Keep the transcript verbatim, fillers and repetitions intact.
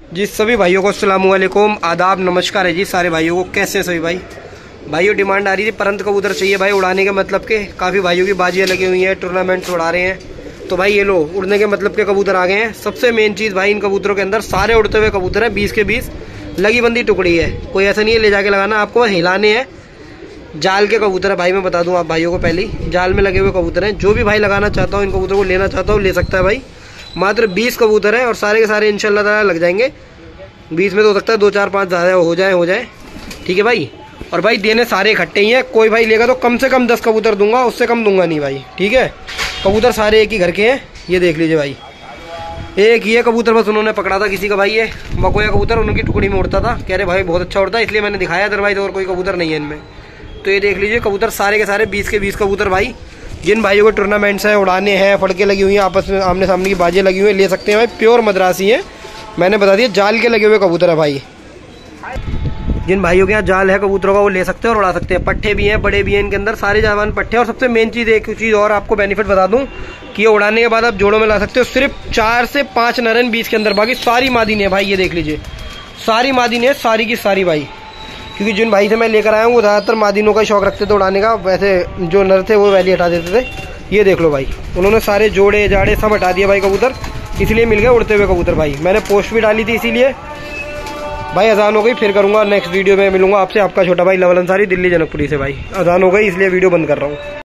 जी सभी भाइयों को अस्सलाम वालेकुम, आदाब, नमस्कार है जी सारे भाइयों को। कैसे हैं सभी भाई? भाइयों डिमांड आ रही थी परंत कबूतर चाहिए भाई उड़ाने के मतलब के। काफ़ी भाइयों की बाजियाँ लगी हुई हैं, टूर्नामेंट्स उड़ा रहे हैं। तो भाई ये लो उड़ने के मतलब के कबूतर आ गए हैं। सबसे मेन चीज़ भाई इन कबूतरों के अंदर सारे उड़ते हुए कबूतर है, बीस के बीस लगी बंदी टुकड़ी है। कोई ऐसा नहीं है ले जाके लगाना, आपको हिलाने हैं। जाल के कबूतर है भाई, मैं बता दूं आप भाइयों को पहले ही, जाल में लगे हुए कबूतर हैं। जो भी भाई लगाना चाहता हो, इन कबूतर को लेना चाहता हो ले सकता है भाई। मात्र बीस कबूतर है और सारे के सारे इंशाल्लाह ताला लग जाएंगे। बीस में तो हो सकता है दो चार पाँच ज़्यादा हो जाए हो जाए ठीक है भाई। और भाई देने सारे इकट्ठे ही हैं, कोई भाई लेगा तो कम से कम दस कबूतर दूंगा, उससे कम दूंगा नहीं भाई, ठीक है। कबूतर सारे एक ही घर के हैं, ये देख लीजिए भाई। एक ये कबूतर बस उन्होंने पकड़ा था किसी का भाई, ये मकोया कबूतर उनकी टुकड़ी में उड़ता था। कह रहे भाई बहुत अच्छा उड़ता है इसलिए मैंने दिखाया, अदरवाइज और कोई कबूतर नहीं है इनमें। तो ये देख लीजिए कबूतर सारे के सारे बीस के बीस कबूतर भाई। जिन भाइयों को टूर्नामेंट्स हैं, उड़ाने हैं, फड़के लगी हुई हैं, आपस में आमने सामने की बाजें लगी हुई हैं, ले सकते हैं भाई। प्योर मद्रासी है, मैंने बता दिया जाल के लगे हुए कबूतर है भाई। जिन भाइयों के यहाँ जाल है कबूतरों का वो ले सकते हैं और उड़ा सकते हैं। पट्टे भी हैं, बड़े भी हैं, इनके अंदर सारे जवान पट्टे। और सबसे मेन चीज़ एक चीज़ और आपको बेनिफिट बता दूं कि ये उड़ाने के बाद आप जोड़ों में ला सकते हो। सिर्फ चार से पाँच नरन बीस के अंदर, बाकी सारी मादी है भाई। ये देख लीजिए सारी मादी है, सारी की सारी भाई। क्योंकि जिन भाई से मैं लेकर आया हूँ वो ज़्यादातर मादिनों का शौक रखते थे उड़ाने का, वैसे जो नर थे वो वैली हटा देते थे। ये देख लो भाई, उन्होंने सारे जोड़े जाड़े सब हटा दिए भाई कबूतर, इसलिए मिल गए उड़ते हुए कबूतर भाई। मैंने पोस्ट भी डाली थी इसीलिए भाई। अजान हो गई, फिर करूँगा नेक्स्ट वीडियो में मिलूंगा आपसे। आपका छोटा भाई लवल अंसारी, दिल्ली जनकपुरी से भाई। अजान हो गई इसलिए वीडियो बंद कर रहा हूँ।